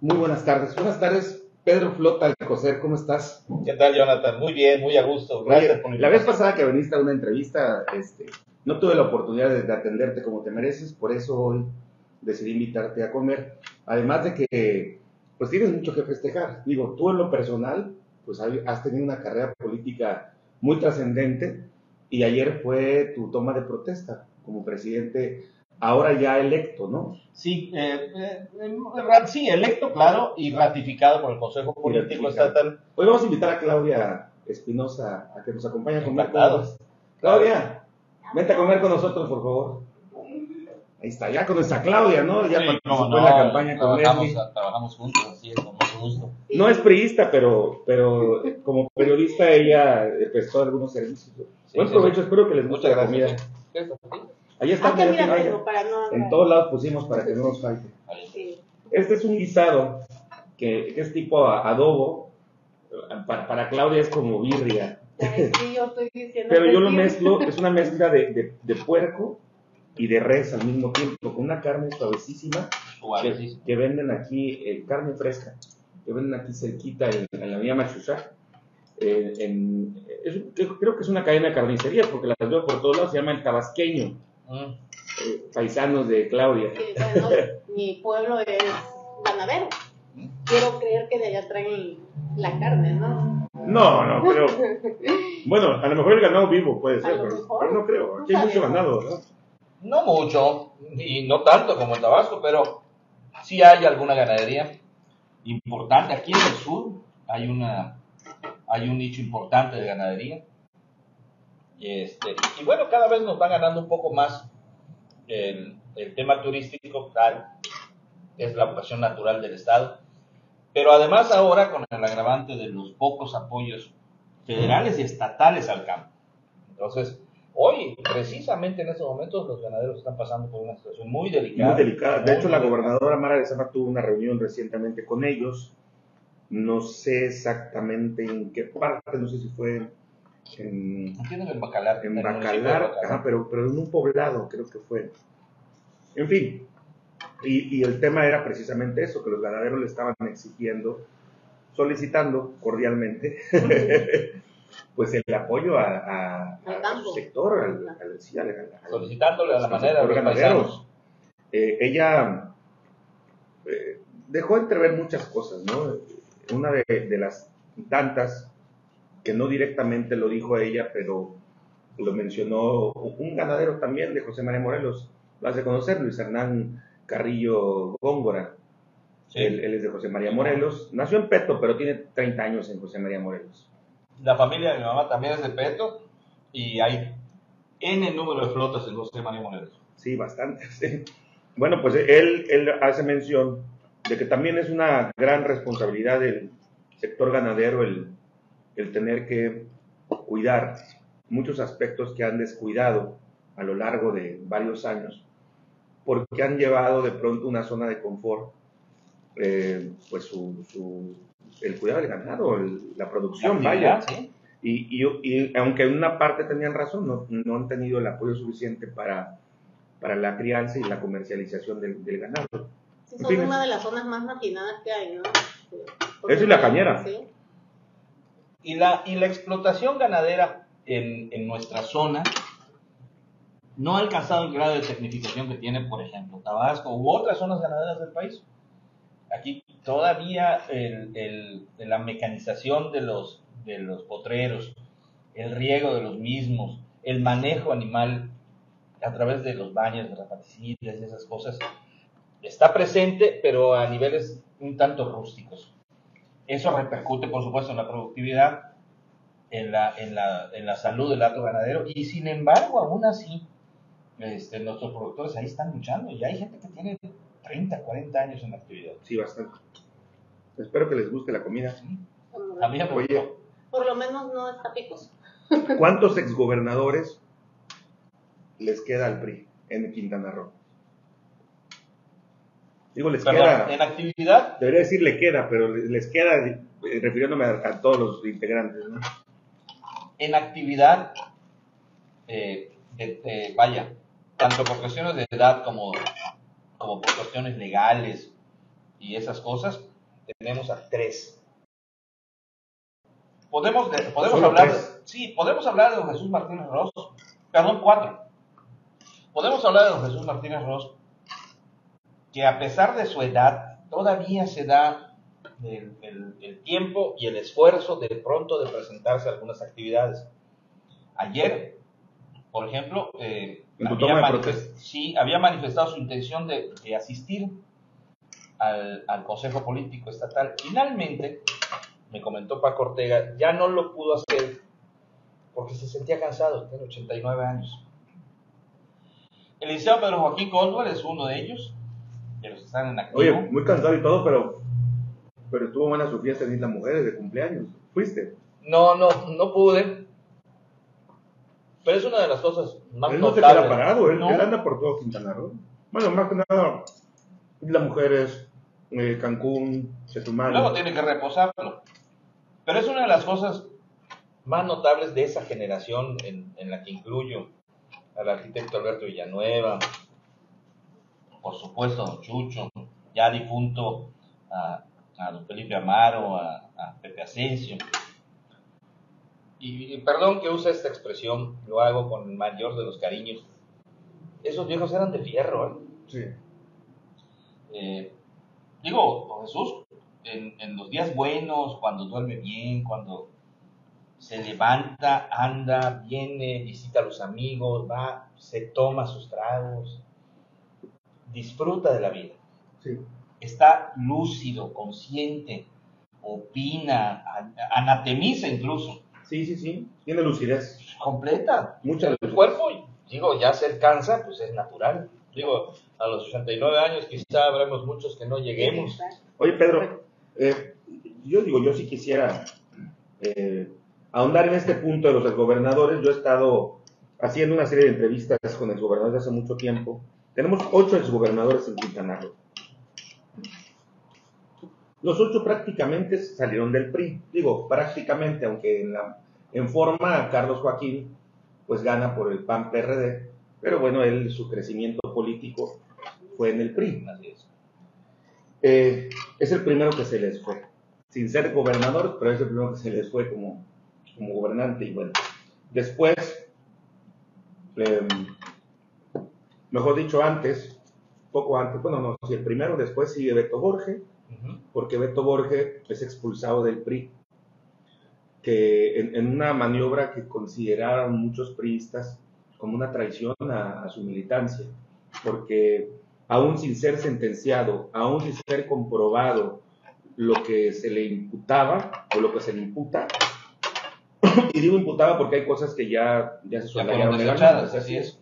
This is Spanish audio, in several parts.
Muy buenas tardes. Buenas tardes, Pedro Flota Alcocer, ¿cómo estás? ¿Qué tal, Jonathan? Muy bien, muy a gusto. Gracias por la vez pasada que viniste a una entrevista, no tuve la oportunidad de atenderte como te mereces, por eso hoy decidí invitarte a comer. Además de que, pues tienes mucho que festejar. Digo, tú en lo personal, pues has tenido una carrera política muy trascendente y ayer fue tu toma de protesta como presidente, ahora ya electo, ¿no? Sí, sí, electo, claro, y ratificado por el Consejo Político Estatal. Hoy vamos a invitar a Claudia Espinosa a que nos acompañe a comer. Claudia, vente a comer con nosotros, por favor. Ahí está, ya con nuestra Claudia, ¿no? Ya sí, participó en la campaña con Leslie. Trabajamos juntos, así es, con mucho gusto. No es priista, pero como periodista ella prestó algunos servicios. Sí, buen provecho, espero que les guste la comida. Ahí está, en todos lados pusimos para que no nos falte. Sí. Este es un guisado que es tipo adobo. Para Claudia es como birria. Ay, sí, yo estoy diciendo. Pero yo lo mezclo, es una mezcla de puerco y de res al mismo tiempo, con una carne suavecísima que venden aquí, carne fresca, que venden aquí cerquita en la vía Machuchac. Creo que es una cadena de carnicerías, porque las veo por todos lados, se llama El Tabasqueño. Paisanos de Claudia. Sí, bueno, mi pueblo es ganadero. Quiero creer que de allá traen la carne, ¿no? No creo. Bueno, a lo mejor el ganado vivo puede ser, pero no creo. Aquí hay mucho ganado, ¿no? No mucho, y no tanto como en Tabasco, pero sí hay alguna ganadería importante. Aquí en el sur hay un nicho importante de ganadería. Y bueno, cada vez nos va ganando un poco más el tema turístico, tal, es la vocación natural del Estado. Pero además ahora con el agravante de los pocos apoyos federales y estatales al campo. Entonces, hoy, precisamente en estos momentos, los ganaderos están pasando por una situación muy delicada. Muy delicada. De hecho, la gobernadora Mara Lezama tuvo una reunión recientemente con ellos. No sé exactamente en qué parte, no sé si fue en Bacalar. En Bacalar, pero en un poblado creo que fue. En fin, y el tema era precisamente eso, que los ganaderos le estaban exigiendo, solicitando cordialmente, pues el apoyo a su sector, solicitándole a la manera de los ganaderos. Ella dejó entrever muchas cosas, ¿no? Una de las tantas, que no directamente lo dijo ella, pero lo mencionó un ganadero también de José María Morelos, lo hace conocer, Luis Hernán Carrillo Góngora. Sí. Él es de José María Morelos, nació en Peto, pero tiene 30 años en José María Morelos. La familia de mi mamá también es de Peto, y hay N número de flotas en José María Morelos. Sí, bastante, sí. Bueno, pues él hace mención de que también es una gran responsabilidad del sector ganadero el tener que cuidar muchos aspectos que han descuidado a lo largo de varios años, porque han llevado de pronto una zona de confort, pues el cuidado del ganado, la producción, vaya. ¿Sí? Y aunque en una parte tenían razón, no han tenido el apoyo suficiente para la crianza y la comercialización del ganado. Sí, son una de las zonas más marginadas que hay, ¿no? Eso es la Cañera. Sí. Y la explotación ganadera en nuestra zona no ha alcanzado el grado de tecnificación que tiene, por ejemplo, Tabasco u otras zonas ganaderas del país. Aquí todavía la mecanización de los potreros, el riego de los mismos, el manejo animal a través de los baños, de las paticidas y esas cosas, está presente, pero a niveles un tanto rústicos. Eso repercute, por supuesto, en la productividad, en la salud del hato ganadero, y sin embargo, aún así, nuestros productores ahí están luchando, y hay gente que tiene 30, 40 años en la actividad. Sí, bastante. Espero que les guste la comida. A mí me gustó. Por lo menos no está picoso. ¿Cuántos exgobernadores les queda al PRI en Quintana Roo? Digo, les queda. En actividad. Debería decir le queda, pero les queda refiriéndome a todos los integrantes, ¿no? En actividad, vaya, tanto por cuestiones de edad como por cuestiones legales y esas cosas, tenemos a 3. Podemos Solo hablar, 3. sí, podemos hablar de don Jesús Martínez Ros, perdón, 4. Podemos hablar de don Jesús Martínez Ros, que a pesar de su edad, todavía se da el tiempo y el esfuerzo de pronto de presentarse a algunas actividades. Ayer, por ejemplo, había manifestado su intención de asistir al Consejo Político Estatal. Finalmente, me comentó Paco Ortega, ya no lo pudo hacer porque se sentía cansado, tiene 89 años. El licenciado Pedro Joaquín Caldwell es uno de ellos, de los que están en activo. Oye, muy cansado y todo, pero estuvo buena su fiesta en Isla Mujeres de cumpleaños. ¿Fuiste? No pude. Pero es una de las cosas más Él no se notables. queda parado, él ¿No? anda por todo Quintana Roo. Bueno, más que nada, Isla Mujeres, Cancún, Chetumal. Luego tiene que reposarlo. Pero es una de las cosas más notables de esa generación en la que incluyo al arquitecto Alberto Villanueva, por supuesto a don Chucho, ya difunto a don Felipe Amaro, a Pepe Asensio. Y perdón que use esta expresión, lo hago con el mayor de los cariños. Esos viejos eran de fierro, Sí. Digo, don Jesús, en los días buenos, cuando duerme bien, cuando se levanta, anda, viene, visita a los amigos, va, se toma sus tragos, disfruta de la vida. Sí. Está lúcido, consciente, opina, anatemiza incluso. Sí. Tiene lucidez. Completa. Mucha El lucidez. cuerpo, digo, ya se cansa, pues es natural. Digo, a los 69 años quizá habremos muchos que no lleguemos. Oye, Pedro, yo sí quisiera ahondar en este punto de los exgobernadores. Yo he estado haciendo una serie de entrevistas con exgobernadores hace mucho tiempo. Tenemos 8 exgobernadores en Quintana Roo. Los 8 prácticamente salieron del PRI. Digo, prácticamente, aunque en forma Carlos Joaquín pues gana por el PAN-PRD, pero bueno, su crecimiento político fue en el PRI. Así es. Es el primero que se les fue, sin ser gobernador, pero es el primero que se les fue como gobernante. Y bueno, después, mejor dicho, poco antes, bueno, no, si el primero, después sigue Beto Borge, porque Beto Borge es expulsado del PRI, que en una maniobra que consideraron muchos priistas como una traición a su militancia, porque aún sin ser sentenciado, aún sin ser comprobado lo que se le imputaba o lo que se le imputa, y digo imputaba porque hay cosas que ya se soslayaron legalmente, así es.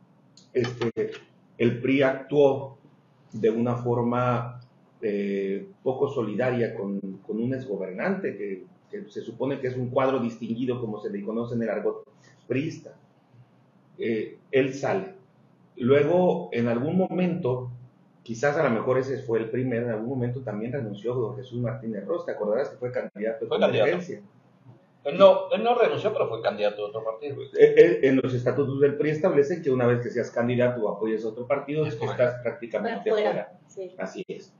El PRI actuó de una forma poco solidaria con un exgobernante que se supone que es un cuadro distinguido, como se le conoce en el argot priista. Él sale. Luego, en algún momento, quizás a lo mejor ese fue el primero, en algún momento también renunció don Jesús Martínez Ros. ¿Te acordarás que fue candidato de convergencia? Él no renunció, pero fue candidato de otro partido. En los estatutos del PRI establecen que una vez que seas candidato o apoyes a otro partido, estás prácticamente fuera. Sí. Así es.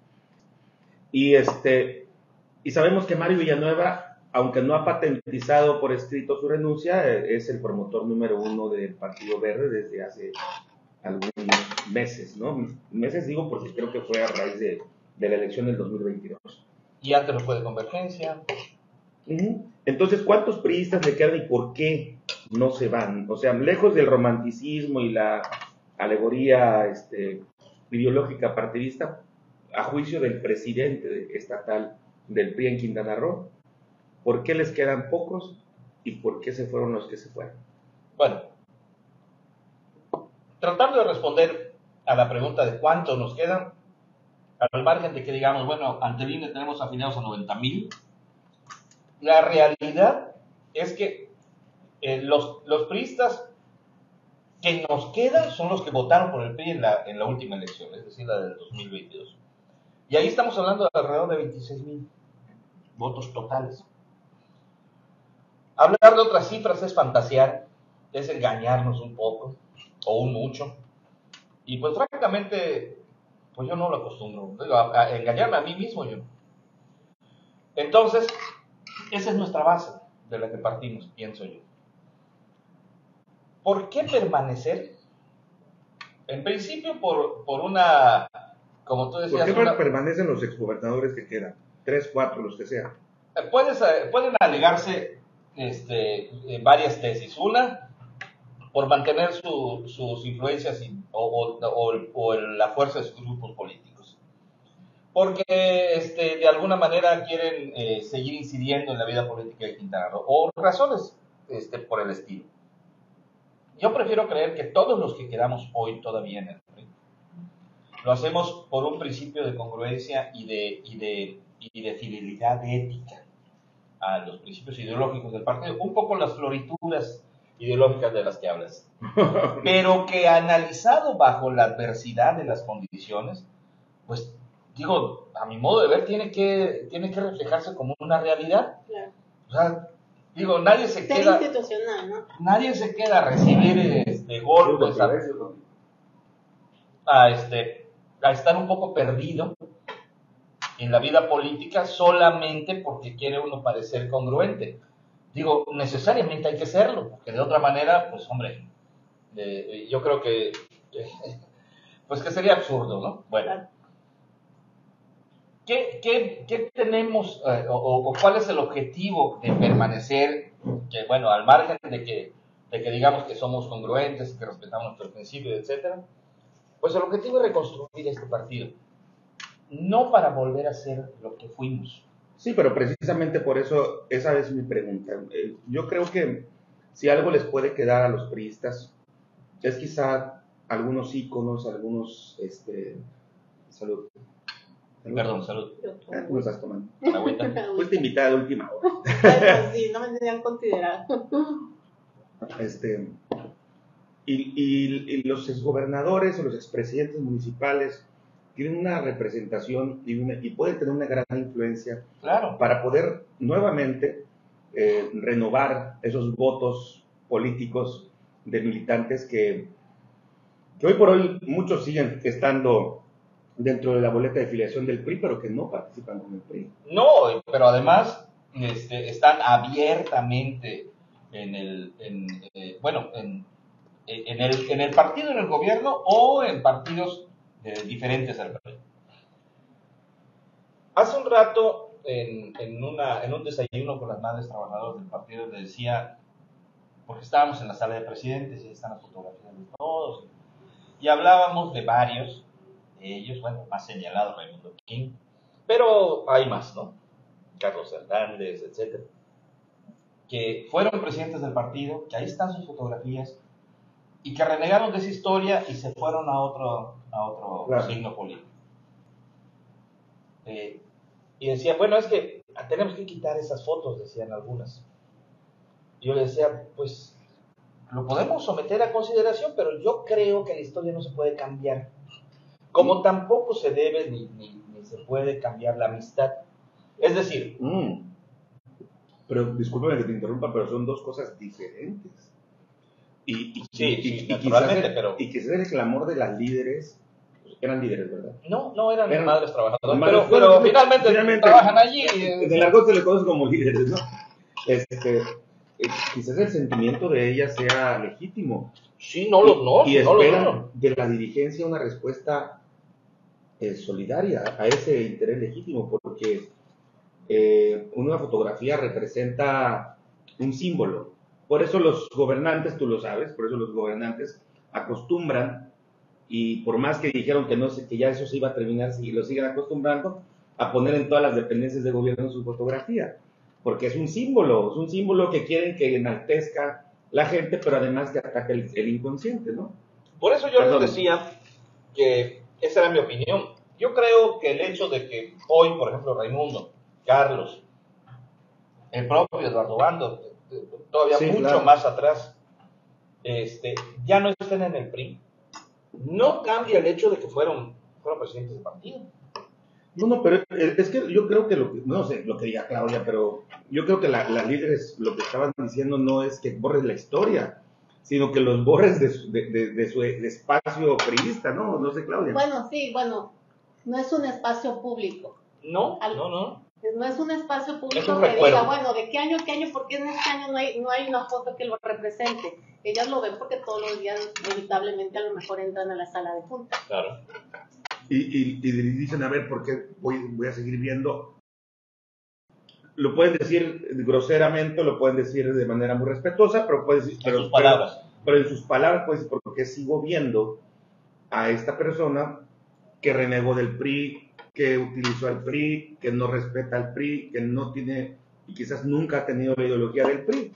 Y sabemos que Mario Villanueva, aunque no ha patentizado por escrito su renuncia, es el promotor número 1 del Partido Verde desde hace algunos meses, ¿no? Meses digo porque creo que fue a raíz de la elección del 2022. Y antes lo fue de Convergencia. Entonces, ¿cuántos priistas le quedan y por qué no se van? O sea, lejos del romanticismo y la alegoría ideológica partidista, a juicio del presidente estatal del PRI en Quintana Roo, ¿por qué les quedan pocos y por qué se fueron los que se fueron? Bueno, tratando de responder a la pregunta de cuántos nos quedan, al margen de que digamos, bueno, ante el INE tenemos afiliados a 90,000, la realidad es que los priistas que nos quedan son los que votaron por el PRI en la última elección, es decir, la del 2022. Y ahí estamos hablando de alrededor de 26,000 votos totales. Hablar de otras cifras es fantasear, es engañarnos un poco, o un mucho. Y pues francamente, pues yo no lo acostumbro. A engañarme a mí mismo yo. Entonces, esa es nuestra base de la que partimos, pienso yo. ¿Por qué permanecer? En principio, por una, como tú decías, ¿Por qué permanecen los exgobernadores que quedan? 3, 4, los que sean. Pueden alegarse varias tesis. Una, por mantener sus influencias o la fuerza de sus grupos políticos. Porque de alguna manera quieren seguir incidiendo en la vida política de Quintana Roo. O razones por el estilo. Yo prefiero creer que todos los que quedamos hoy todavía en el PRI lo hacemos por un principio de congruencia y de fidelidad ética a los principios ideológicos del partido, un poco las florituras ideológicas de las que hablas, pero que analizado bajo la adversidad de las condiciones, pues digo, a mi modo de ver, tiene que reflejarse como una realidad. Claro. O sea, digo, nadie se Ser queda institucional, ¿no? Nadie se queda a recibir golpes, a estar un poco perdido en la vida política solamente porque quiere uno parecer congruente. Digo, necesariamente hay que serlo, porque de otra manera, pues hombre, yo creo que pues que sería absurdo, ¿no? Bueno, ¿qué tenemos o cuál es el objetivo de permanecer, que bueno, al margen de que digamos que somos congruentes, que respetamos nuestros principios, etcétera? Pues el objetivo es reconstruir este partido, no para volver a ser lo que fuimos. Sí, pero precisamente por eso, esa es mi pregunta. Yo creo que si algo les puede quedar a los priistas, es quizá algunos íconos, algunos, salud. Perdón, salud. ¿Cómo estás tomando? Agüita. Fuiste invitada de última hora. Bueno, sí, no me tenían considerado. Y los exgobernadores o los expresidentes municipales tienen una representación y pueden tener una gran influencia, claro, para poder nuevamente renovar esos votos políticos de militantes que hoy por hoy muchos siguen estando dentro de la boleta de filiación del PRI, pero que no participan con el PRI. No, pero además están abiertamente en el partido, en el gobierno o en partidos diferentes al PRI. Hace un rato, en un desayuno con las madres trabajadoras del partido, le decía, porque estábamos en la sala de presidentes y están las fotografías de todos, y hablábamos de varios de ellos, bueno, más señalado Raimundo King, pero hay más, ¿no? Carlos Hernández, etcétera, que fueron presidentes del partido, que ahí están sus fotografías, y que renegaron de esa historia y se fueron a otro claro, signo político. Y decían, bueno, es que tenemos que quitar esas fotos, decían algunas. Y yo le decía, pues, lo podemos someter a consideración, pero yo creo que la historia no se puede cambiar. Como tampoco se debe ni se puede cambiar la amistad. Es decir... Pero discúlpame que te interrumpa, pero son dos cosas diferentes. Y quizás el clamor de las líderes, eran líderes, ¿verdad? No eran madres trabajadoras, pero finalmente trabajan allí. En el argot se le conoce como líderes, ¿no? Quizás el sentimiento de ellas sea legítimo. Sí, y esperan de la dirigencia una respuesta solidaria a ese interés legítimo, porque una fotografía representa un símbolo. Por eso los gobernantes, tú lo sabes, por eso los gobernantes acostumbran, y por más que dijeron que ya eso se iba a terminar, y lo siguen acostumbrando, a poner en todas las dependencias de gobierno su fotografía, porque es un símbolo que quieren que enaltezca la gente, pero además que ataque el inconsciente, ¿no? Por eso yo les decía que esa era mi opinión. Yo creo que el hecho de que hoy, por ejemplo, Raimundo, Carlos, el propio Eduardo Bando, todavía mucho claro, más atrás, ya no estén en el PRI, no cambia el hecho de que fueron presidentes del partido. No, pero es que yo creo que no sé lo que diga Claudia, pero yo creo que las líderes lo que estaban diciendo no es que borres la historia, sino que los borres de su espacio priista, ¿no? No sé, Claudia. Bueno, sí, no es un espacio público. No. No es un espacio Es público un que recuerdo. diga, bueno, ¿de qué año, por qué en este año no hay una foto que lo represente? Ellas lo ven porque todos los días, inevitablemente, a lo mejor entran a la sala de juntas. Claro. Y dicen, a ver, ¿por qué voy a seguir viendo? Lo pueden decir groseramente, lo pueden decir de manera muy respetuosa, pero pueden decir, En sus palabras. pero en sus palabras, pues, ¿por qué sigo viendo a esta persona que renegó del PRI, que utilizó al PRI, que no respeta al PRI, que no tiene, y quizás nunca ha tenido la ideología del PRI?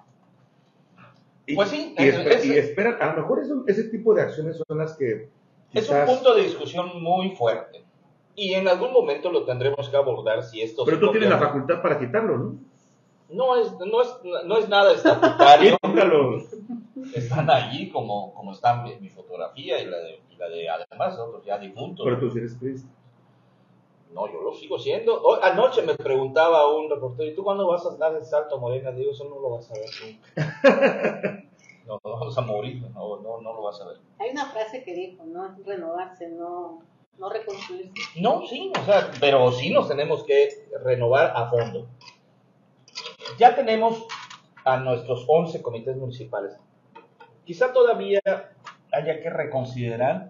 Pues sí, y esperan, a lo mejor ese tipo de acciones son las que es un punto de discusión muy fuerte. Y en algún momento lo tendremos que abordar si esto... Pero tú tienes la facultad para quitarlo, ¿no? No es nada estatutario. Quítalo. Están allí como está mi fotografía y la de además otros ya difuntos. Pero tú sí eres priista. No, yo lo sigo siendo. Anoche me preguntaba un reportero, ¿y tú cuándo vas a dar el salto a Morena? Digo, eso no lo vas a ver nunca. No vamos a morir, no lo vas a ver. Hay una frase que dijo, no renovarse, no reconstruirse. No, sí, o sea, pero sí nos tenemos que renovar a fondo. Ya tenemos a nuestros 11 comités municipales. Quizá todavía haya que reconsiderar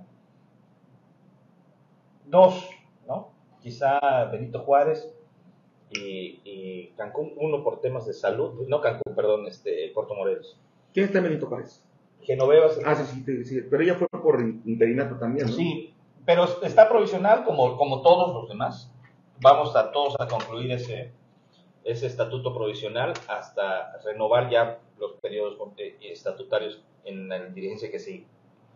2, ¿no? Quizá Benito Juárez y Cancún, uno por temas de salud, no Cancún, perdón, Puerto Morelos. ¿Quién está en Benito Juárez? Genoveva. Sí, pero ella fue por interinato también, ¿no? Sí, pero está provisional como todos los demás. Vamos a todos a concluir ese estatuto provisional hasta renovar ya los periodos estatutarios en la dirigencia que sigue.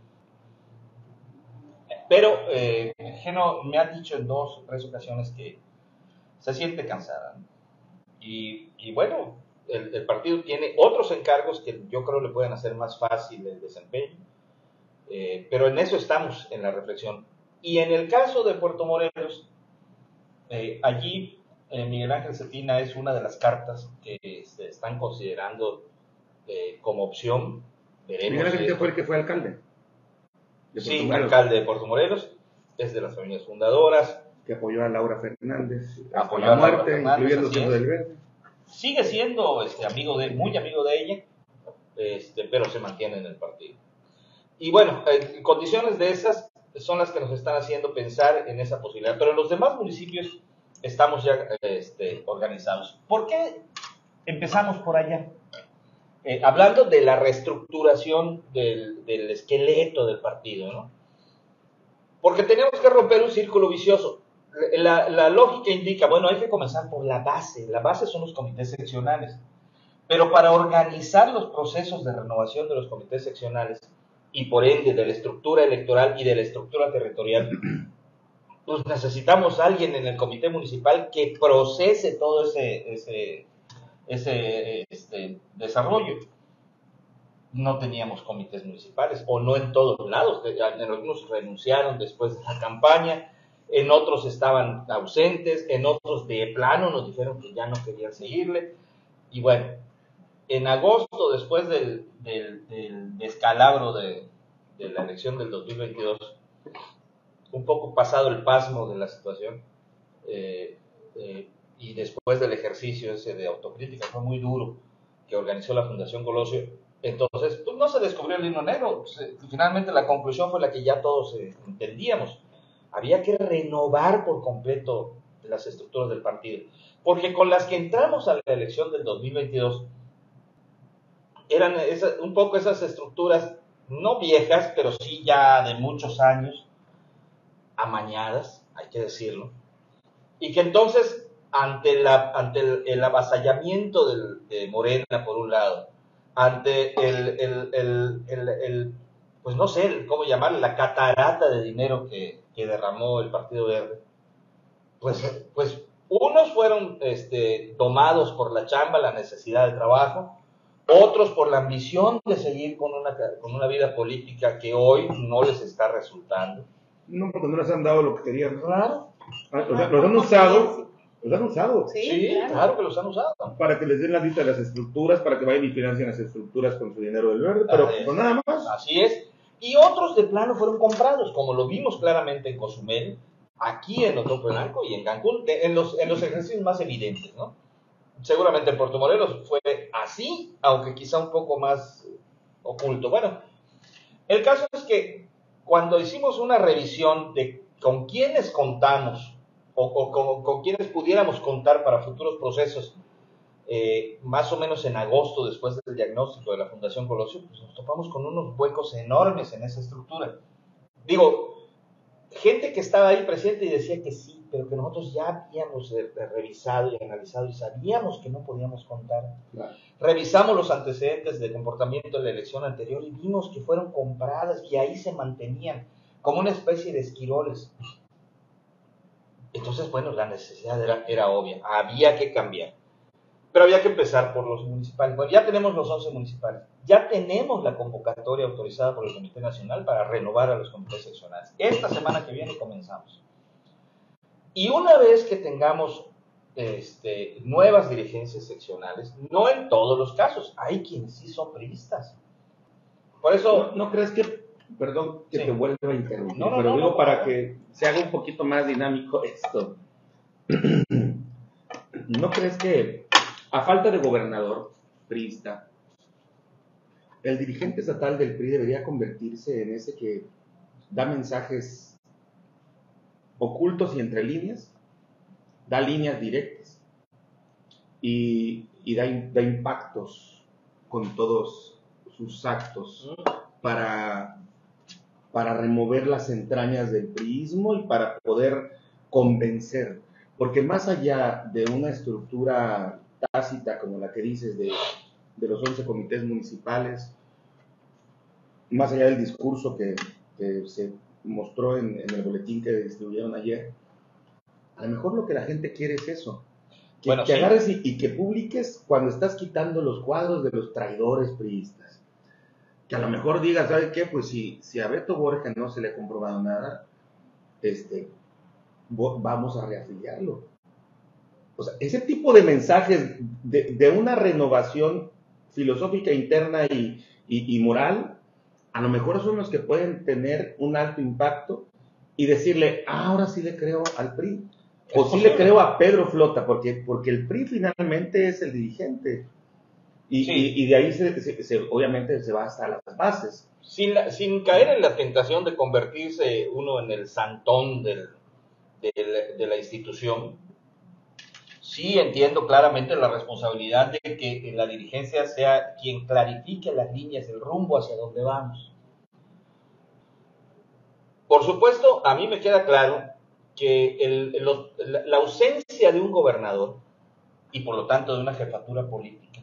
Pero Geno me ha dicho en 2 o 3 ocasiones que se siente cansada, ¿no? Y bueno, el partido tiene otros encargos que yo creo le pueden hacer más fácil el desempeño, pero en eso estamos, en la reflexión. Y en el caso de Puerto Morelos, allí Miguel Ángel Cetina es una de las cartas que se están considerando como opción. Veremos. Miguel Ángel fue el que fue alcalde. Sí, alcalde de Puerto Morelos, es de las familias fundadoras. Que apoyó a Laura Fernández Apoyó a la a Laura muerte, Fernández, incluyendo así Centro del Verde. Sigue siendo muy amigo de ella, pero se mantiene en el partido. Y bueno, condiciones de esas son las que nos están haciendo pensar en esa posibilidad. Pero en los demás municipios estamos ya organizados. ¿Por qué empezamos por allá? Hablando de la reestructuración del esqueleto del partido, ¿no? Porque tenemos que romper un círculo vicioso. La lógica indica, bueno, hay que comenzar por la base. La base son los comités seccionales. Pero para organizar los procesos de renovación de los comités seccionales y por ende de la estructura electoral y de la estructura territorial, pues necesitamos a alguien en el comité municipal que procese todo ese desarrollo. No teníamos comités municipales, o no en todos lados. En algunos renunciaron después de la campaña, en otros estaban ausentes, en otros de plano nos dijeron que ya no querían seguirle. Y bueno, en agosto, después del descalabro de la elección del 2022, un poco pasado el pasmo de la situación, y después del ejercicio ese de autocrítica, fue muy duro, que organizó la Fundación Colosio, entonces pues no se descubrió el hilo negro. Finalmente la conclusión fue la que ya todos entendíamos. Había que renovar por completo las estructuras del partido, porque con las que entramos a la elección del 2022 eran un poco esas estructuras, no viejas, pero sí ya de muchos años, amañadas, hay que decirlo, y que entonces ante el avasallamiento de Morena por un lado, ante pues no sé cómo llamarle, la catarata de dinero que derramó el Partido Verde, pues unos fueron tomados por la chamba, la necesidad de trabajo, otros por la ambición de seguir con una vida política que hoy no les está resultando. No, porque no les han dado lo que querían. Claro. O sea, los han usado. Los han usado. Sí, claro que los han usado. Para que les den la lista de las estructuras, para que vayan y financien las estructuras con su dinero del verde, pero pues nada más. Así es. Y otros de plano fueron comprados, como lo vimos claramente en Cozumel, aquí en Otompe Blanco y en Cancún, en los ejercicios más evidentes, ¿no? Seguramente en Puerto Morelos fue así, aunque quizá un poco más oculto. Bueno, el caso es que cuando hicimos una revisión de con quiénes contamos o con quiénes pudiéramos contar para futuros procesos, más o menos en agosto, después del diagnóstico de la Fundación Colosio, pues nos topamos con unos huecos enormes en esa estructura. Digo, gente que estaba ahí presente y decía que sí, pero que nosotros ya habíamos revisado y analizado y sabíamos que no podíamos contar. Claro. Revisamos los antecedentes de comportamiento de la elección anterior y vimos que fueron compradas y ahí se mantenían como una especie de esquiroles. Entonces, bueno, la necesidad era obvia, había que cambiar. Pero había que empezar por los municipales. Bueno, ya tenemos los 11 municipales. Ya tenemos la convocatoria autorizada por el Comité Nacional para renovar a los comités seccionales. Esta semana que viene comenzamos. Y una vez que tengamos nuevas dirigencias seccionales, no en todos los casos, hay quienes sí son priistas. Por eso... ¿No crees que, perdón que sí. te vuelva a interrumpir, pero digo para que se haga un poquito más dinámico esto? ¿No crees que a falta de gobernador priista, el dirigente estatal del PRI debería convertirse en ese que da mensajes ocultos y entre líneas, da líneas directas y da impactos con todos sus actos para remover las entrañas del priismo y para poder convencer? Porque más allá de una estructura tácita como la que dices de los 11 comités municipales, más allá del discurso que se mostró en el boletín que distribuyeron ayer, a lo mejor lo que la gente quiere es eso, que bueno, agarres y que publiques cuando estás quitando los cuadros de los traidores priistas, que a lo mejor digas, ¿sabes qué? Pues si a Beto Borja no se le ha comprobado nada, vamos a reafiliarlo. O sea, ese tipo de mensajes de una renovación filosófica interna y moral, a lo mejor son los que pueden tener un alto impacto y decirle, ahora sí le creo al PRI, o sí le creo a Pedro Flota, porque el PRI finalmente es el dirigente. Y de ahí obviamente se va hasta las bases. Sin caer en la tentación de convertirse uno en el santón de la institución, sí entiendo claramente la responsabilidad de que la dirigencia sea quien clarifique las líneas, el rumbo hacia donde vamos. Por supuesto, a mí me queda claro que la ausencia de un gobernador y por lo tanto de una jefatura política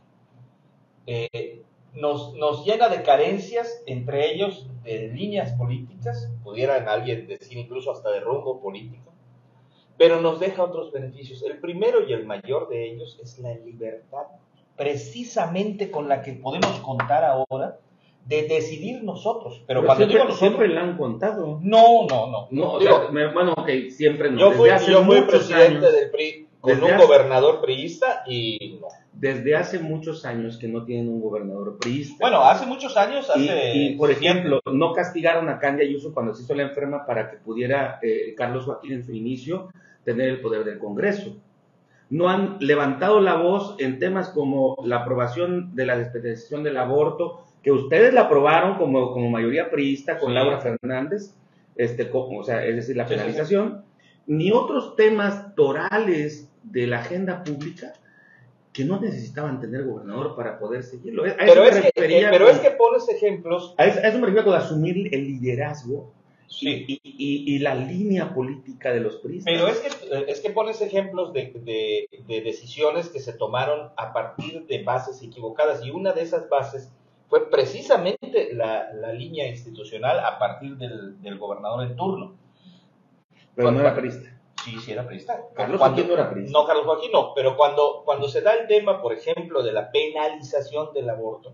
nos llena de carencias, entre ellos de líneas políticas, pudieran alguien decir incluso hasta de rumbo político, pero nos deja otros beneficios. El primero y el mayor de ellos es la libertad, precisamente con la que podemos contar ahora, de decidir nosotros. Pero cuando siempre, digo nosotros, siempre la han contado. No, o digo, sea, bueno, ok, siempre no. Yo fui presidente del PRI con un gobernador priista y no. Desde hace muchos años que no tienen un gobernador priista. Bueno, hace muchos años, y por ejemplo, no castigaron a Candia Ayuso cuando se hizo la enferma para que pudiera Carlos Joaquín en su inicio tener el poder del Congreso. No han levantado la voz en temas como la aprobación de la despenalización del aborto, que ustedes la aprobaron como mayoría priista con Laura Fernández, es decir, la penalización, ni otros temas torales de la agenda pública que no necesitaban tener gobernador para poder seguirlo. Pero es que pones ejemplos. A eso me refiero con asumir el liderazgo sí. y la línea política de los priistas. Pero es que pones ejemplos de decisiones que se tomaron a partir de bases equivocadas, y una de esas bases fue precisamente la línea institucional a partir del gobernador en turno. Pero no era priista. Sí era priista. Carlos Joaquín no era priista. No, Carlos Joaquín no, pero cuando se da el tema, por ejemplo, de la penalización del aborto,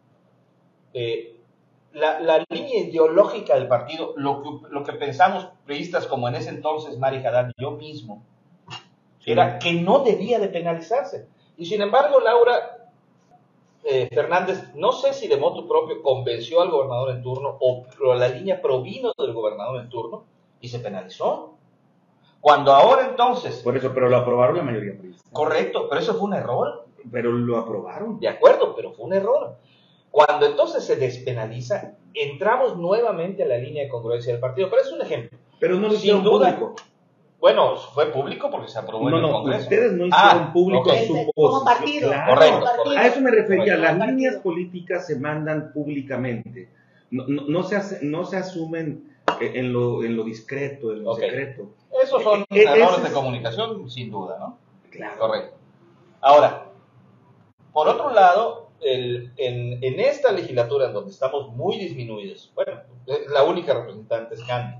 la línea ideológica del partido, lo que pensamos priistas, como en ese entonces Mari Haddad y yo mismo, era que no debía de penalizarse. Y sin embargo, Laura Fernández, no sé si de motu propio convenció al gobernador en turno o la línea provino del gobernador en turno y se penalizó. Cuando ahora entonces, Por eso, pero lo aprobaron la mayoría priista. correcto, pero eso fue un error, Pero lo aprobaron. de acuerdo, pero fue un error. Cuando entonces se despenaliza, entramos nuevamente a la línea de congruencia del partido, pero es un ejemplo. Pero no lo Sin hicieron duda. público. Bueno, fue público porque se aprobó en el No, Congreso. ustedes no hicieron público ok. su Como posición. partido. Claro. Correcto, Como partido. A eso me refería. Correcto. Las Como líneas partido. políticas se mandan públicamente. No se asumen en lo discreto, en lo Ok. secreto. Esos son Ese errores es- de comunicación, sin duda, ¿no? Claro. Correcto. Ahora, por otro lado, en esta legislatura en donde estamos muy disminuidos, bueno, la única representante es Candy.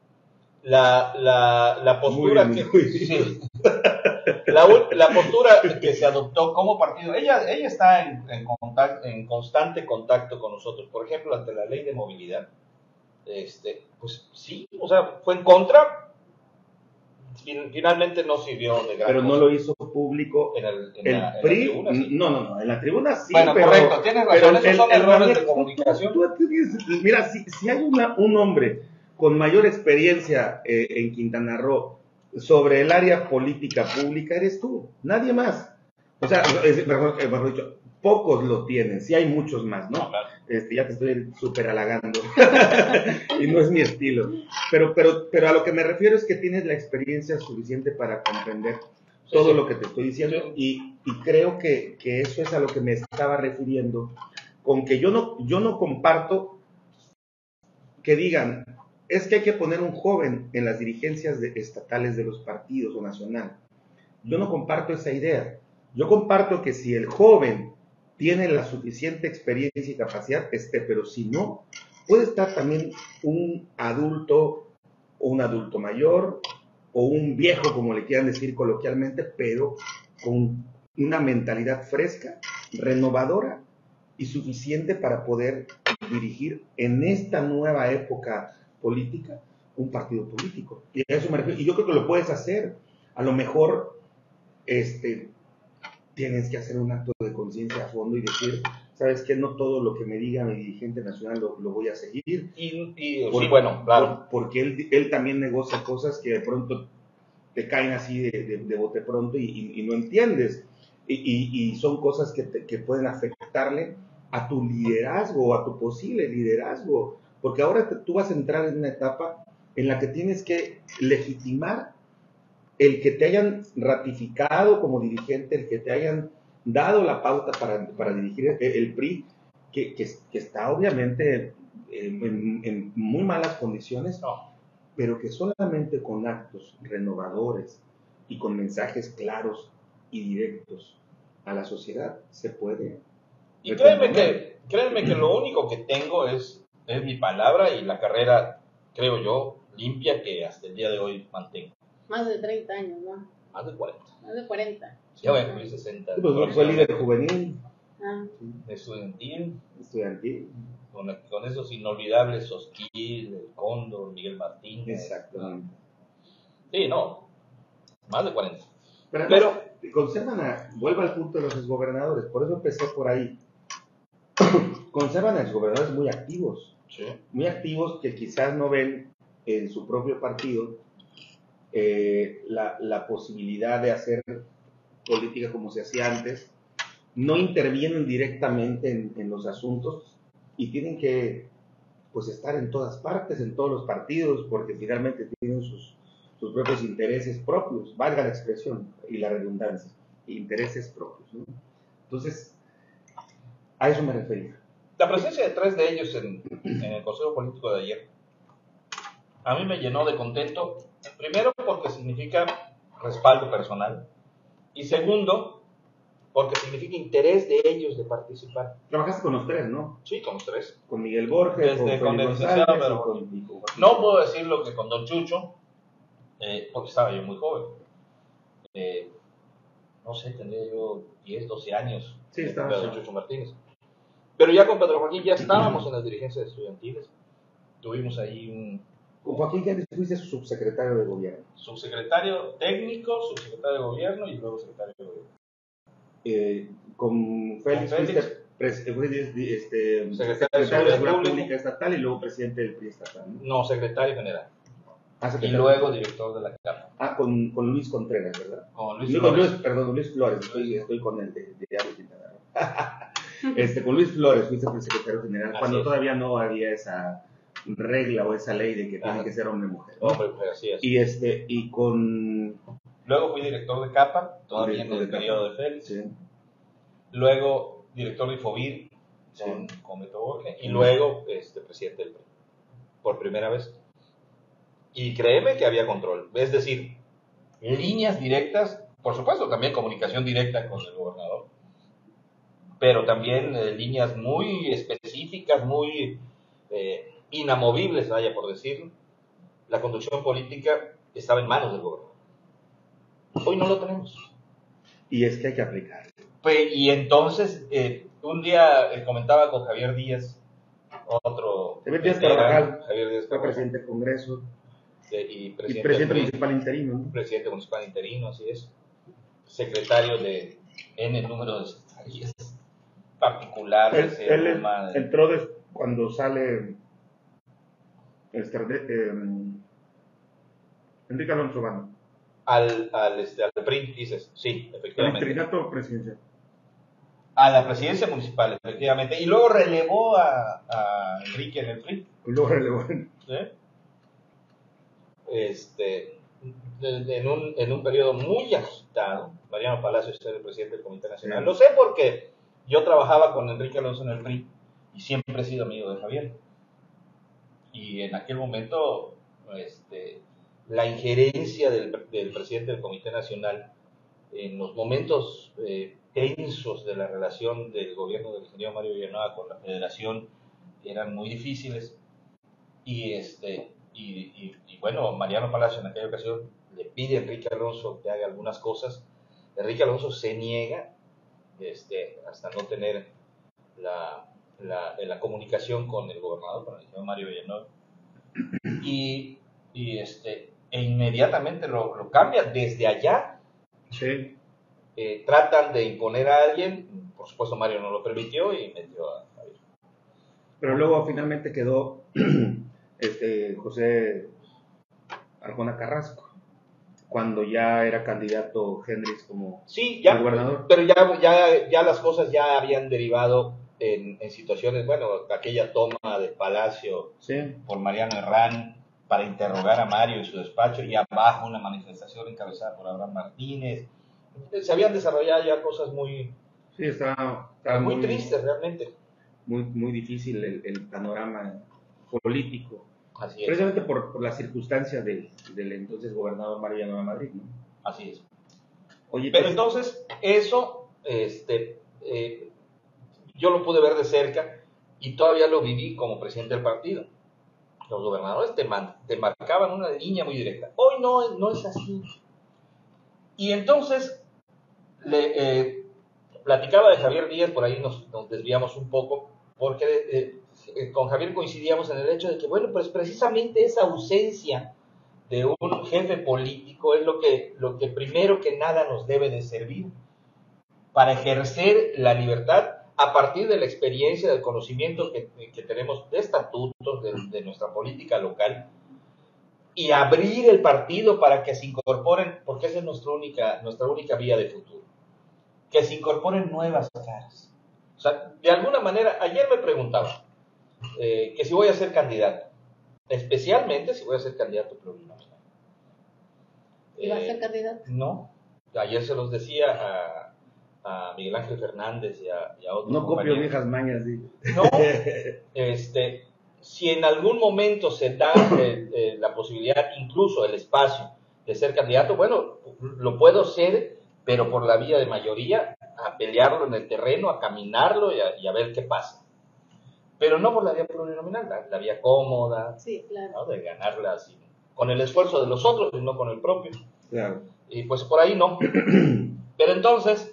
La postura Muy que disminuidos. sí, la postura que se adoptó como partido, ella está en constante contacto con nosotros. Por ejemplo, ante la ley de movilidad, pues sí, o sea, fue en contra. Finalmente no sirvió de gran Pero no cosa lo hizo público en el la PRI. tribuna, sí. No, en la tribuna sí. Bueno, pero, correcto, tienes razón, pero esos son errores manejo- de comunicación. tú dices, mira, si hay un hombre con mayor experiencia en Quintana Roo sobre el área política pública, eres tú, nadie más. O sea, mejor dicho, pocos lo tienen, sí hay muchos más, ¿no? Claro. Ya te estoy súper halagando y no es mi estilo, pero a lo que me refiero es que tienes la experiencia suficiente para comprender todo sí. lo que te estoy diciendo y creo que eso es a lo que me estaba refiriendo, con que yo no comparto que digan, es que hay que poner un joven en las dirigencias estatales de los partidos o nacional. Yo no comparto esa idea. Yo comparto que si el joven tiene la suficiente experiencia y capacidad, pero si no, puede estar también un adulto o un adulto mayor o un viejo, como le quieran decir coloquialmente, pero con una mentalidad fresca, renovadora y suficiente para poder dirigir en esta nueva época política un partido político. Y a eso me refiero. Y yo creo que lo puedes hacer. A lo mejor tienes que hacer un acto de conciencia a fondo y decir, ¿sabes qué? No todo lo que me diga mi dirigente nacional lo voy a seguir. Sí, bueno, claro. Porque él también negocia cosas que de pronto te caen así de bote pronto y no entiendes. Y son cosas que pueden afectarle a tu liderazgo o a tu posible liderazgo. Porque ahora tú vas a entrar en una etapa en la que tienes que legitimar el que te hayan ratificado como dirigente, el que te hayan dado la pauta para dirigir el PRI, que está obviamente en muy malas condiciones, pero que solamente con actos renovadores y con mensajes claros y directos a la sociedad se puede. Y créeme que lo único que tengo es mi palabra y la carrera, creo yo, limpia que hasta el día de hoy mantengo. Más de 30 años, ¿no? Más de 40. Más de 40. Ya voy a cumplir 60. Pues fue líder juvenil, Estudiantil, estudiantil. con esos inolvidables Sosquil, el Cóndor, Miguel Martínez. Exactamente. Sí, no, más de 40. Pero vuelvo al punto de los exgobernadores, por eso empecé por ahí. Conservan a exgobernadores muy activos que quizás no ven en su propio partido la posibilidad de hacer política como se hacía antes, no intervienen directamente en los asuntos y tienen que pues estar en todas partes, en todos los partidos, porque finalmente tienen sus propios intereses propios, valga la expresión y la redundancia, intereses propios, ¿no? Entonces, a eso me refería. La presencia de 3 de ellos en el Consejo Político de ayer, a mí me llenó de contento, primero porque significa respaldo personal, y segundo, porque significa interés de ellos de participar. Trabajaste con los 3, ¿no? Sí, con los 3. Con Miguel Borges, Con Félix el licenciado González Pedro y con Joaquín. Joaquín. No puedo decir lo que con Don Chucho, porque estaba yo muy joven. No sé, tendría yo 10, 12 años. Sí, estaba Pedro ya. Chucho Martínez. Pero ya con Pedro Joaquín ya estábamos en las dirigencias estudiantiles. Tuvimos ahí un Con Joaquín Gálvez fuiste su subsecretario de gobierno. subsecretario técnico, subsecretario de gobierno y luego secretario de gobierno. Con Félix fuiste secretario Secretario de de Seguridad Pública. Pública Estatal y luego presidente del PRI estatal, ¿no? No, secretario general. Ah, y secretario. luego director de la CAPA. Ah, con Luis Contreras, ¿verdad? Con Luis Digo, Flores. perdón, Luis Flores, estoy con él de Ávila Quintana Roo. Con Luis Flores, fuiste secretario general, Así cuando es. todavía no había esa regla o esa ley de que tiene Ajá. que ser hombre o mujer, ¿no? Hombre, pues así es. Y con... Luego fui director de CAPA, todavía en Director el de periodo CAPA. de Félix. Sí. Luego director de Infovir Sí. con Beto Borges. Y luego presidente del PRI, por primera vez. Y créeme que había control. Es decir, líneas directas, por supuesto, también comunicación directa con el gobernador, pero también líneas muy específicas, muy inamovibles, vaya por decirlo. La conducción política estaba en manos del gobernador. Hoy no lo tenemos. Y es que hay que aplicar. Pues, y entonces, un día comentaba con Javier Díaz, otro Javier Díaz veterano, Carvajal, Javier Díaz fue Carvajal, presidente del Congreso y y presidente, presidente del municipal interino, ¿no? presidente municipal interino, así es, secretario de N número de secretarías particulares, Él Roma, entró cuando sale Enrique Alonso Vano, al PRI, dices, sí, el efectivamente, interinato presidencial. a la presidencia municipal, efectivamente, y luego relevó a Enrique en el PRI. Y luego relevó. ¿Sí? En un periodo muy agitado, Mariano Palacios era el presidente del Comité Nacional. Sí. Lo sé porque yo trabajaba con Enrique Alonso en el PRI y siempre he sido amigo de Javier. Y en aquel momento, la injerencia del presidente del Comité Nacional en los momentos tensos de la relación del gobierno del ingeniero Mario Villanueva con la Federación eran muy difíciles. Y bueno, Mariano Palacio en aquella ocasión le pide a Enrique Alonso que haga algunas cosas. Enrique Alonso se niega hasta no tener la comunicación con el gobernador, con el señor Mario Villanueva. E inmediatamente lo cambia. Desde allá Sí. tratan de imponer a alguien. Por supuesto, Mario no lo permitió y metió a Javier. Pero luego finalmente quedó José Arjona Carrasco, cuando ya era candidato Hendrix como Sí, ya, gobernador. pero ya las cosas ya habían derivado en situaciones, bueno, aquella toma de Palacio Sí. por Mariano Herrán para interrogar a Mario en su despacho, y abajo una manifestación encabezada por Abraham Martínez. Se habían desarrollado ya cosas muy Estaba muy tristes realmente. muy difícil el panorama político, Así es, precisamente por las circunstancias del entonces gobernador Mario Villanueva Madrid, ¿no? así es. Oye, Pero pues, entonces, eso, yo lo pude ver de cerca y todavía lo viví como presidente del partido. Los gobernadores te marcaban una línea muy directa. Hoy no es así. Y entonces, platicaba de Javier Díaz, por ahí nos desviamos un poco, porque con Javier coincidíamos en el hecho de que, bueno, pues precisamente esa ausencia de un jefe político es lo que primero que nada nos debe de servir para ejercer la libertad a partir de la experiencia, del conocimiento que tenemos de estatutos, de nuestra política local, y abrir el partido para que se incorporen, porque esa es nuestra única vía de futuro, que se incorporen nuevas caras. O sea, de alguna manera, ayer me preguntaba que si voy a ser candidato, especialmente si voy a ser candidato plurinominal. ¿Y va a ser candidato? No, ayer se los decía a Miguel Ángel Fernández y a otros no copio compañeros. viejas mañas, sí. No, si en algún momento se da la posibilidad, incluso el espacio de ser candidato, bueno, lo puedo ser, pero por la vía de mayoría, a pelearlo en el terreno, a caminarlo y a ver qué pasa. Pero no por la vía plurinominal, la vía cómoda, Sí, claro. ¿no? De ganarla así, con el esfuerzo de los otros y no con el propio. Claro. Y pues por ahí no. Pero entonces,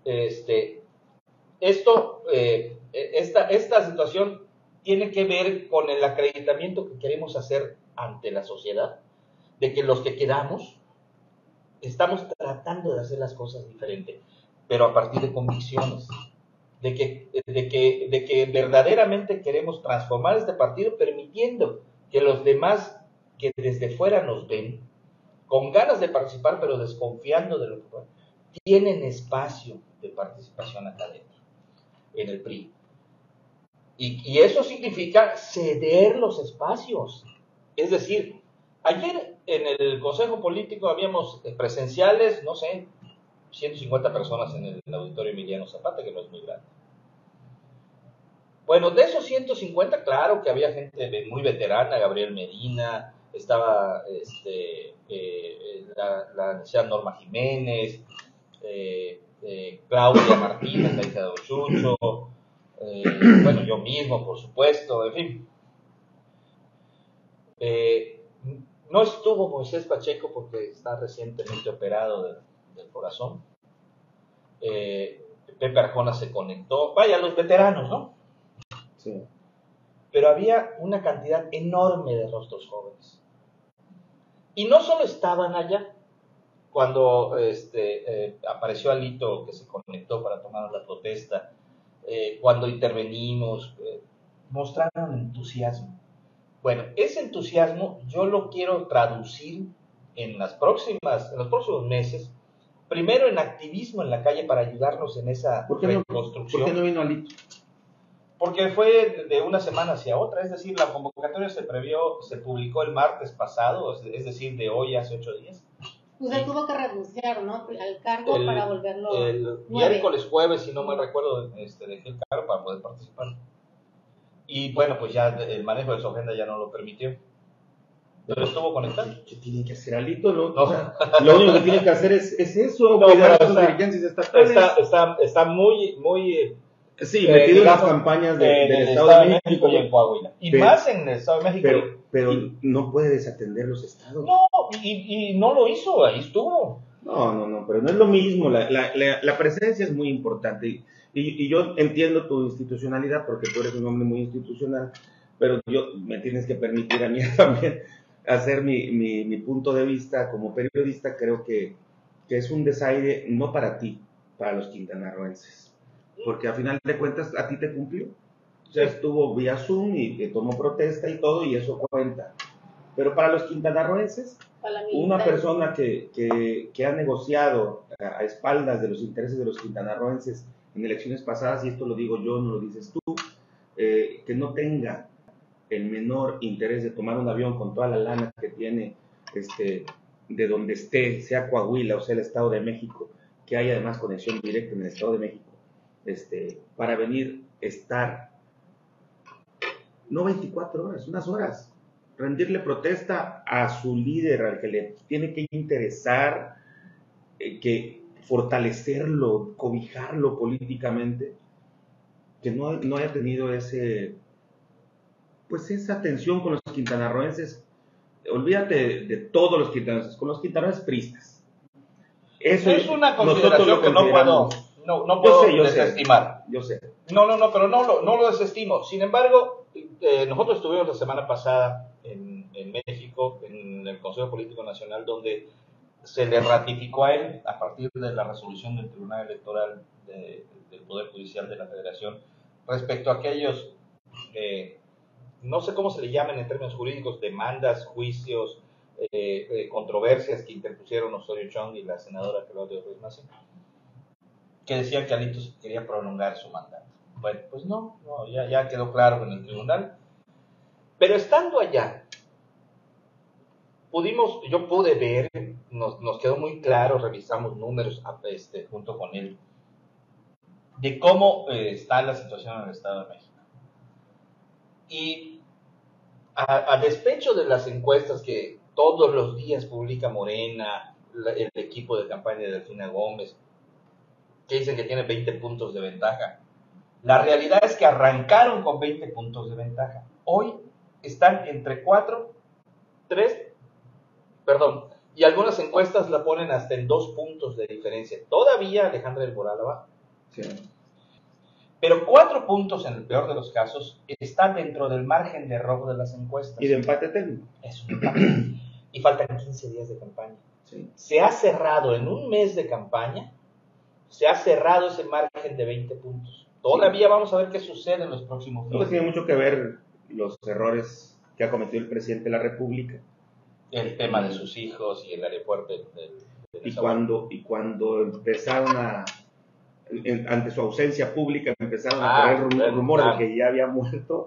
esta situación tiene que ver con el acreditamiento que queremos hacer ante la sociedad, de que los que quedamos estamos tratando de hacer las cosas diferente, pero a partir de convicciones, de que verdaderamente queremos transformar este partido, permitiendo que los demás que desde fuera nos ven, con ganas de participar, pero desconfiando de lo que pueden, tienen espacio de participación acá adentro, en el PRI. Y eso significa ceder los espacios. Es decir, ayer en el Consejo Político habíamos presenciales, no sé, 150 personas en el Auditorio Emiliano Zapata, que no es muy grande. Bueno, de esos 150, claro que había gente muy veterana, Gabriel Medina, estaba la anciana Norma Jiménez, Claudia Martínez, la hija de Don Chucho, bueno, yo mismo, por supuesto, en fin. No estuvo Moisés Pacheco porque está recientemente operado del corazón. Pepe Arjona se conectó. Vaya, los veteranos, ¿no? Sí. Pero había una cantidad enorme de rostros jóvenes. Y no solo estaban allá, cuando apareció Alito, que se conectó para tomar la protesta, cuando intervenimos, mostraron entusiasmo. Bueno, ese entusiasmo yo lo quiero traducir en los próximos meses, primero en activismo en la calle para ayudarnos en esa reconstrucción. ¿Por qué no vino Alito? Porque fue de una semana hacia otra, es decir, la convocatoria se publicó el martes pasado, es decir, de hoy hace 8 días. Pues él tuvo que renunciar, ¿no? Al cargo para volverlo. El miércoles, jueves, si no me recuerdo, dejé el cargo para poder participar. Y bueno, pues ya el manejo de su agenda ya no lo permitió. Pero estuvo conectado. ¿Qué tiene que hacer Alito? No. O sea, lo único que tiene que hacer es eso, no, cuidar a sus dirigencias estatales. Está muy sí, metido en las campañas del Estado de México y en Coahuila. Y más en el Estado de México. Pero no puede desatender los estados. No, y no lo hizo, ahí estuvo. No, pero no es lo mismo. La presencia es muy importante. Y yo entiendo tu institucionalidad porque tú eres un hombre muy institucional, pero me tienes que permitir a mí también hacer mi punto de vista como periodista. Creo que es un desaire no para ti, para los quintanarroenses, porque a final de cuentas a ti te cumplió. O sea, estuvo vía Zoom y que tomó protesta y todo, y eso cuenta. Pero para los quintanarroenses, una persona que ha negociado a espaldas de los intereses de los quintanarroenses en elecciones pasadas, y esto lo digo yo, no lo dices tú, que no tenga el menor interés de tomar un avión con toda la lana que tiene de donde esté, sea Coahuila o sea el Estado de México, que hay además conexión directa en el Estado de México, para venir, estar, no 24 horas, unas horas, rendirle protesta a su líder, al que le tiene que interesar, que fortalecerlo, cobijarlo políticamente, que no haya tenido esa atención con los quintanarroenses. Olvídate de todos los quintanarroenses, con los quintanarroenses priistas. Eso es una consideración que no puedo desestimar. Yo sé. No, pero no lo desestimo. Sin embargo, nosotros estuvimos la semana pasada en México, en el Consejo Político Nacional, donde se le ratificó a él, a partir de la resolución del Tribunal Electoral del Poder Judicial de la Federación, respecto a aquellos, no sé cómo se le llaman en términos jurídicos, demandas, juicios, controversias que interpusieron Osorio Chong y la senadora Claudia Ruiz Massieu, que decían que Alito quería prolongar su mandato. Bueno, pues no, ya quedó claro en el tribunal. Pero estando allá, yo pude ver, nos quedó muy claro, revisamos números junto con él, de cómo está la situación en el Estado de México. Y a despecho de las encuestas que todos los días publica Morena, el equipo de campaña de Delfina Gómez, que dicen que tiene 20 puntos de ventaja, la realidad es que arrancaron con 20 puntos de ventaja. Hoy están entre 3, y algunas encuestas la ponen hasta en 2 puntos de diferencia. Todavía Alejandra del Moral abajo. Sí. Pero 4 puntos, en el peor de los casos, están dentro del margen de error de las encuestas. Y de empate técnico. Es un empate. Y faltan 15 días de campaña. Sí. Se ha cerrado en un mes de campaña, se ha cerrado ese margen de 20 puntos. Todavía vamos a ver qué sucede en los próximos días. Tiene mucho que ver los errores que ha cometido el presidente de la República el tema de sus hijos y el aeropuerto de Y cuando empezaron ante su ausencia pública, empezaron a correr rumores de que ya había muerto,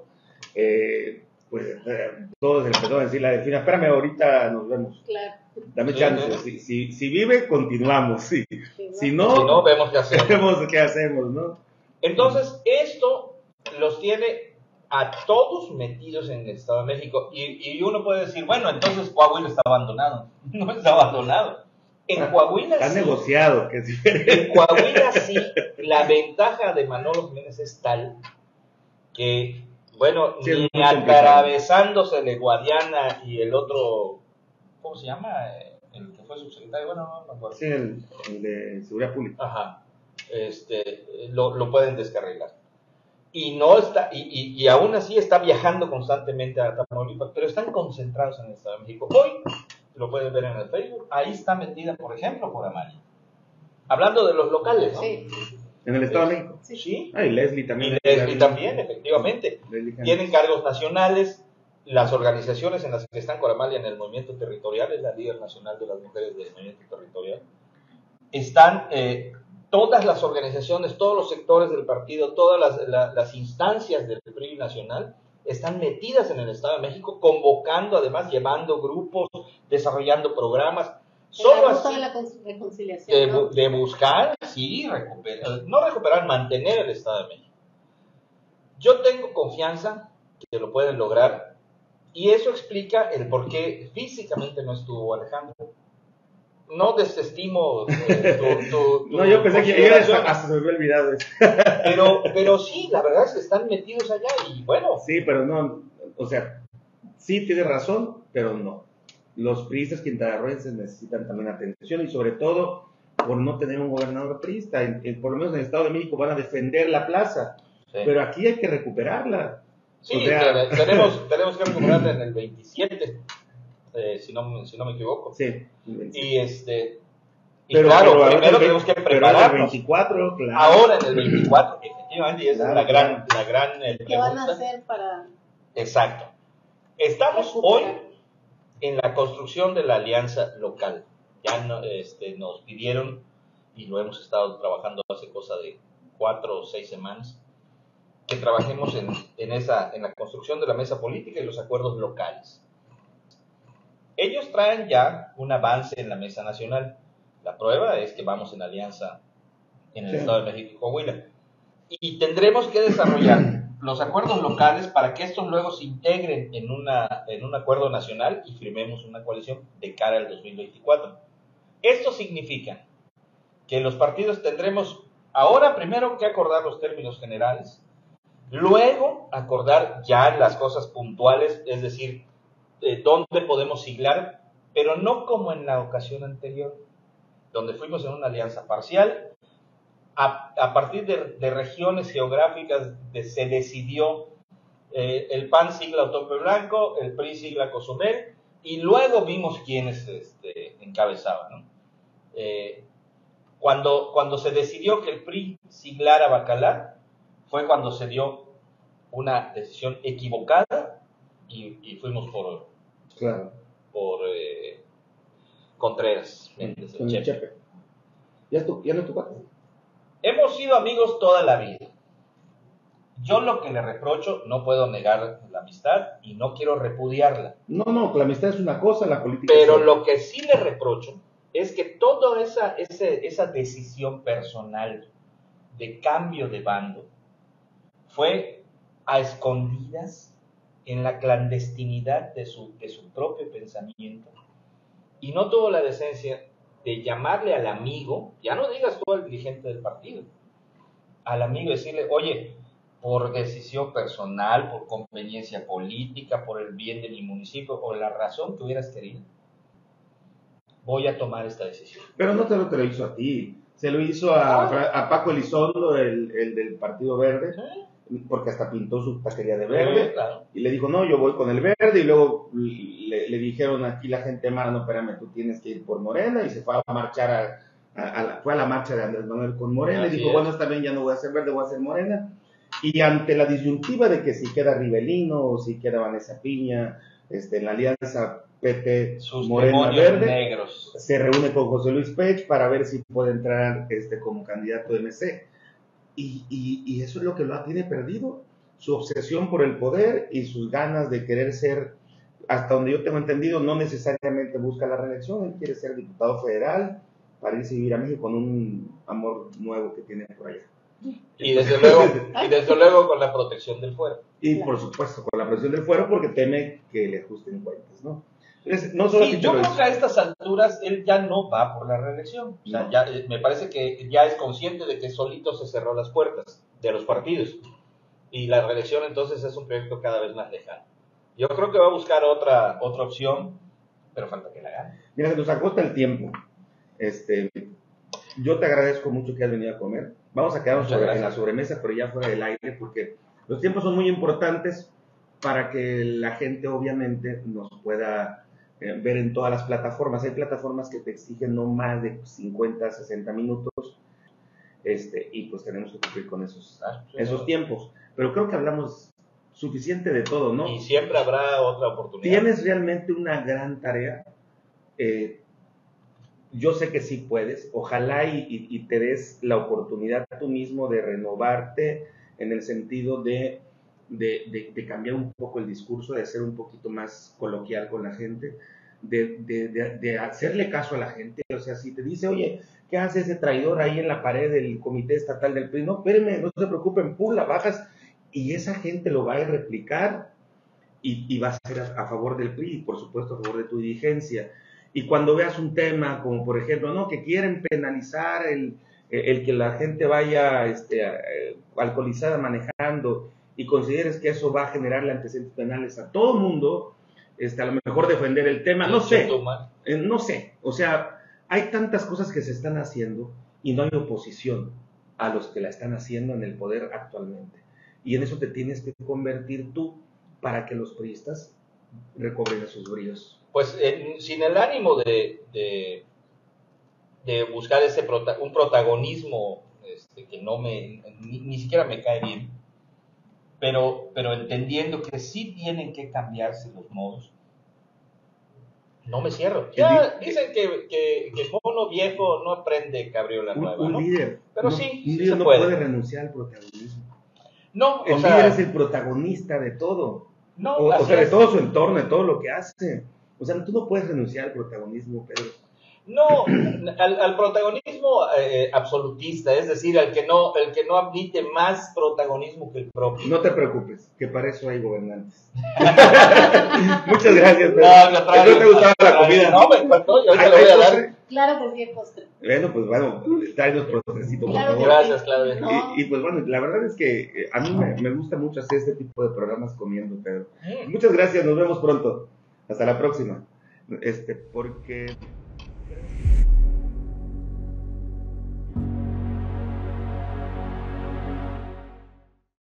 todos empezaron a decir la delfina, espérame, ahorita nos vemos. Claro. Dame chance. Si vive, continuamos. Si no, vemos qué hacemos. Vemos qué hacemos, ¿no? Entonces, esto los tiene a todos metidos en el Estado de México. Y uno puede decir, bueno, entonces Coahuila está abandonado. No está abandonado. En Coahuila está negociado. En Coahuila sí, la ventaja de Manolo Jiménez es tal que, bueno, sí, ni atravesándosele Guadiana y el otro, ¿cómo se llama? El que fue subsecretario, bueno, no me acuerdo. Sí, el de Seguridad Pública. Ajá. Lo pueden descarrilar. Y no está, y aún así está viajando constantemente a Tamaulipas, pero están concentrados en el Estado de México. Hoy lo pueden ver en el Facebook, ahí está metida, por ejemplo, por Amalia. Hablando de los locales, ¿no? Sí. ¿En el Estado de México? Sí. Y Leslie también. Y Leslie también, efectivamente. Tienen cargos nacionales. Las organizaciones en las que están con Amalia en el movimiento territorial, es la líder nacional de las mujeres del movimiento territorial. Están todas las organizaciones, todos los sectores del partido, todas las instancias del PRI nacional están metidas en el Estado de México, convocando, además, llevando grupos, desarrollando programas. Solo así de la reconciliación, ¿no? De buscar, sí, mantener el Estado de México. Yo tengo confianza que lo pueden lograr, y eso explica el por qué físicamente no estuvo Alejandro. No desestimo tu no, yo pensé que hasta se me había olvidado eso. Pero sí, la verdad es que están metidos allá y bueno. Sí, pero no, o sea, sí tiene razón, pero no. Los priistas quintanarroenses necesitan también atención y sobre todo por no tener un gobernador priista. Por lo menos en el Estado de México van a defender la plaza, sí. Pero aquí hay que recuperarla. Sí, o sea, tenemos que recuperarla en el 27. Si no me equivoco. Sí. Pero primero tenemos que prepararnos. Pero en el 24, claro. Ahora en el 24, efectivamente, y esa es la gran ¿qué van a hacer para...? Exacto. Estamos hoy en la construcción de la alianza local. Ya nos pidieron, y lo hemos estado trabajando hace cosa de 4 o 6 semanas, que trabajemos en la construcción de la mesa política y los acuerdos locales. Ellos traen ya un avance en la mesa nacional. La prueba es que vamos en alianza en el Estado de México y Coahuila. Y tendremos que desarrollar los acuerdos locales para que estos luego se integren en un acuerdo nacional y firmemos una coalición de cara al 2024. Esto significa que los partidos tendremos ahora primero que acordar los términos generales, luego acordar ya las cosas puntuales, es decir, dónde podemos siglar, pero no como en la ocasión anterior, donde fuimos en una alianza parcial. A partir de regiones geográficas se decidió el PAN sigla Otompe Blanco, el PRI sigla Cozumel, y luego vimos quiénes encabezaban, ¿no? Cuando se decidió que el PRI siglara Bacalar, fue cuando se dio una decisión equivocada y fuimos por Contreras Méndez, el Chepe. Ya no es tu cuate. Hemos sido amigos toda la vida. Yo lo que le reprocho, no puedo negar la amistad y no quiero repudiarla. No, la amistad es una cosa, la política pero es otra. Lo que sí le reprocho es que toda esa decisión personal de cambio de bando fue a escondidas, en la clandestinidad de su propio pensamiento, y no tuvo la decencia de llamarle al amigo, ya no digas tú al dirigente del partido, al amigo decirle, oye, por decisión personal, por conveniencia política, por el bien de mi municipio, o la razón que hubieras querido, voy a tomar esta decisión. Pero no te lo hizo a ti, se lo hizo a Paco Elizondo, el del Partido Verde, porque hasta pintó su taquería de verde, claro. Y le dijo, no, yo voy con el verde, y luego le dijeron aquí la gente mala, no, espérame, tú tienes que ir por Morena, y se fue a marchar fue a la marcha de Andrés Manuel con Morena, y dijo, bueno, está bien, ya no voy a ser verde, voy a ser Morena, Y ante la disyuntiva de que si queda Rivelino o si queda Vanessa Piña, en la alianza PT Sus Morena demonios Verde, negros. se reúne con José Luis Pech para ver si puede entrar como candidato de MC. Y eso es lo que lo tiene perdido, su obsesión por el poder y sus ganas de querer ser, hasta donde yo tengo entendido, no necesariamente busca la reelección, él quiere ser diputado federal para irse a vivir a México con un amor nuevo que tiene por allá. Y desde luego con la protección del fuero. Y por supuesto, con la presión del fuero, porque teme que le ajusten cuentas, ¿no? Entonces, no Sí, yo creo que a estas alturas él ya no va por la reelección. O sea, no. ya, me parece que ya es consciente de que solito se cerró las puertas de los partidos. Y la reelección entonces es un proyecto cada vez más lejano. Yo creo que va a buscar otra opción, pero falta que la gane. Mira, se nos agota el tiempo. Yo te agradezco mucho que hayas venido a comer. Vamos a quedarnos en la sobremesa, pero ya fuera del aire, porque los tiempos son muy importantes para que la gente obviamente nos pueda ver en todas las plataformas. Hay plataformas que te exigen no más de 50, 60 minutos, y pues tenemos que cumplir con esos tiempos. Pero creo que hablamos suficiente de todo, ¿no? Y siempre habrá otra oportunidad. Tienes realmente una gran tarea. Yo sé que sí puedes, ojalá y te des la oportunidad tú mismo de renovarte en el sentido de cambiar un poco el discurso, de ser un poquito más coloquial con la gente, de hacerle caso a la gente. O sea, si te dice, oye, ¿qué hace ese traidor ahí en la pared del comité estatal del PRI? No, espérenme, no se preocupen, pum, la bajas, y esa gente lo va a replicar y va a ser a favor del PRI y por supuesto a favor de tu dirigencia. Y cuando veas un tema como por ejemplo, no, que quieren penalizar el que la gente vaya alcoholizada manejando y consideres que eso va a generarle antecedentes penales a todo el mundo, a lo mejor defender el tema, no sé, o sea, hay tantas cosas que se están haciendo y no hay oposición a los que la están haciendo en el poder actualmente. Y en eso te tienes que convertir tú para que los priistas recobren esos bríos. Pues sin el ánimo de buscar un protagonismo que no ni siquiera me cae bien, pero entendiendo que sí tienen que cambiarse los modos, no me cierro. Ya dicen que mono viejo no aprende cabriola nueva, un ¿no? líder, pero no, sí, un líder no puede renunciar al protagonismo. No, el líder es el protagonista de todo. No, o sea, de todo su entorno, de todo lo que hace. O sea, tú no puedes renunciar al protagonismo, Pedro. No, al protagonismo absolutista, es decir, al que no admite más protagonismo que el propio. No te preocupes, que para eso hay gobernantes. Muchas gracias, Pedro. No te gustaba la comida. No, me encantó, yo te lo voy a dar. Claro que sí, el postre. Bueno, tráenos postrecito, por favor. Gracias, Claudia. Y pues bueno, la verdad es que a mí me gusta mucho hacer este tipo de programas comiendo, Pedro. Muchas gracias, nos vemos pronto. Hasta la próxima. Porque...